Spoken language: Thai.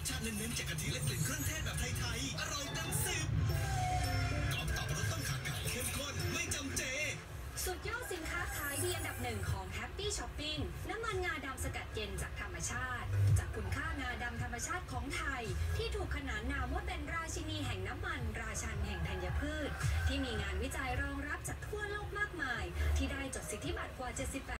ชาติเน้นๆจากกะทิและกลิ่นเครื่องเทศแบบไทยๆอร่อยเต็มสิบกรอบตับรสต้มข่าไก่เข้มข้นไม่จำเจสุดยอดสินค้าขายดีอันดับหนึ่งของ Happy Shopping น้ำมันงาดำสกัดเย็นจากธรรมชาติจากคุณค่างาดำธรรมชาติของไทยที่ถูกขนานนามว่าเป็นราชินีแห่งน้ำมันราชันแห่งธัญพืชที่มีงานวิจัยรองรับจากทั่วโลกมากมายที่ได้จดสิทธิบัตรกว่า78